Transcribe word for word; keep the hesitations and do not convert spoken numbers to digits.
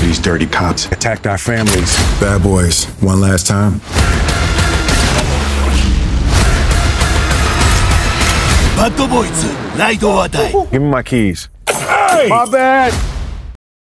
These dirty cops attacked our families. Bad boys, one last time. バッドボーイズ、ライドオアダイ。 Give me my keys. Hey! My bad!